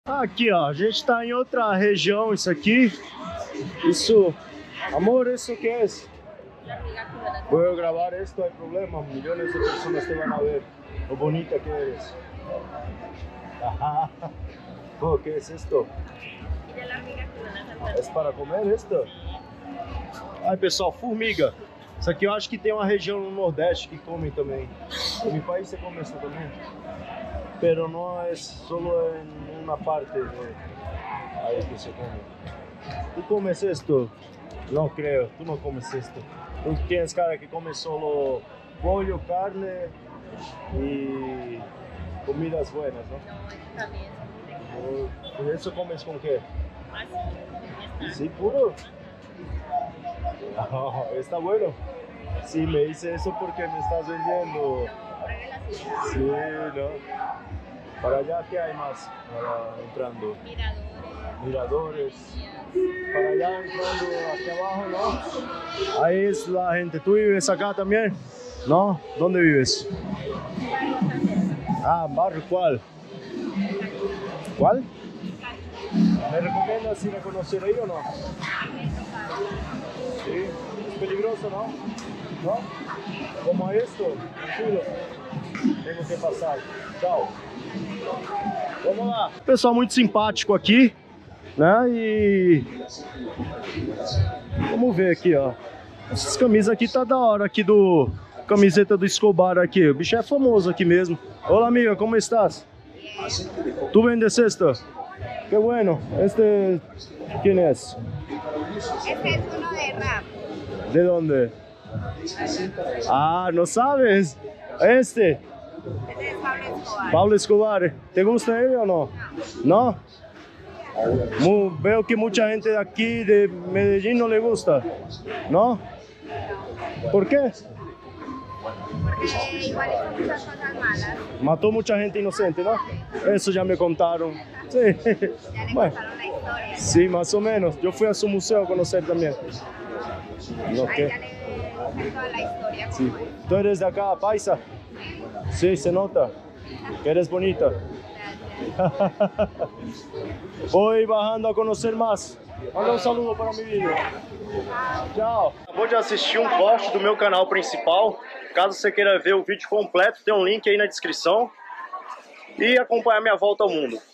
Aqui, ó, a gente tá em outra região, isso aqui. Isso, amor, ¿eso qué es? Puedo grabar esto, hay problema. Millones de personas te van a ver lo bonita que eres. Oh, ¿qué es esto? É para comer esto? Ai, pessoal, formiga. Isso aqui eu acho que tem uma região no Nordeste que come também. En mi país se come isso também. Pero no es solo en una parte ahí que se come. ¿Tú comes esto? No creo, tú no comes esto. Tú tienes cara que comes solo pollo, carne y comidas buenas, ¿no? No, también. ¿Eso comes con qué? Sí, puro. Oh, está bueno. Sí, me hice eso porque me estás vendiendo. Sí, ¿no? Para allá, ¿qué hay más? Entrando. Miradores. Para allá entrando hacia abajo, ¿no? Ahí es la gente. ¿Tú vives acá también? ¿No? ¿Dónde vives? Ah, barrio, ¿cuál? ¿Cuál? ¿Me recomiendas ir a conocer ahí o no? Sí, es peligroso, ¿no? ¿No? Como esto, tranquilo. Tenho que passar. Tchau. Vamos lá. Pessoal muito simpático aqui, né? E vamos ver aqui, ó. Essas camisas aqui tá da hora aqui do camiseta do Escobar aqui. O bicho é famoso aqui mesmo. Olá, amiga, como estás? ¿Tú vendes esto? Qué bueno. ¿Quién es? Este es uno de rap. ¿De dónde? Ah, ¿no sabes? Este Este es Pablo Escobar. Pablo Escobar, ¿te gusta él o no? ¿No? Veo que mucha gente de aquí, de Medellín, no le gusta, ¿no? ¿Por qué? Porque igual hizo muchas cosas malas. Mató mucha gente inocente, ¿no? Eso ya me contaron. Sí. Ya le Bueno, contaron la historia. sí, más o menos. Yo fui a su museo a conocer también. No, Ahí ¿qué? ya le dicen toda la historia. Sí. Como es. ¿Tú eres de acá, paisa? Sí, se nota. Que eres bonita. Voy bajando a conocer mais. Manda um saludo para mi vídeo. Tchau. Acabou de assistir um post do meu canal principal. Caso você queira ver o vídeo completo, tem um link aí na descrição. E acompanhar minha volta ao mundo.